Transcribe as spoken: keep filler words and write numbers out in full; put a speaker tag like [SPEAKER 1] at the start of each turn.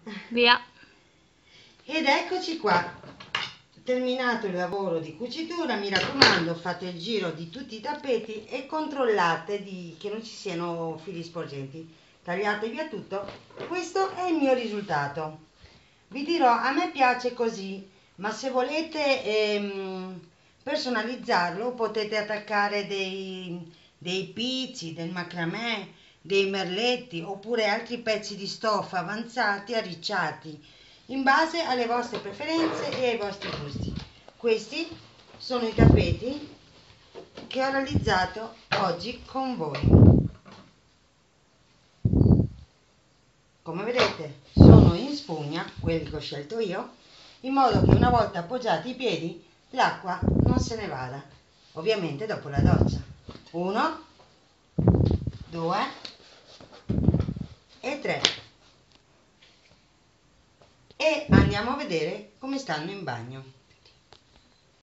[SPEAKER 1] Via.
[SPEAKER 2] Ed eccoci qua, terminato il lavoro di cucitura. Mi raccomando, fate il giro di tutti i tappeti e controllate di, che non ci siano fili sporgenti. Tagliate via tutto. Questo è il mio risultato. Vi dirò, a me piace così, ma se volete ehm, personalizzarlo potete attaccare dei, dei pizzi, del macramè, dei merletti oppure altri pezzi di stoffa avanzati arricciati in base alle vostre preferenze e ai vostri gusti. Questi sono i tappeti che ho realizzato oggi con voi. Come vedete sono in spugna, quelli che ho scelto io, in modo che una volta appoggiati i piedi l'acqua non se ne vada, ovviamente dopo la doccia. Uno, due e tre. E andiamo a vedere come stanno in bagno.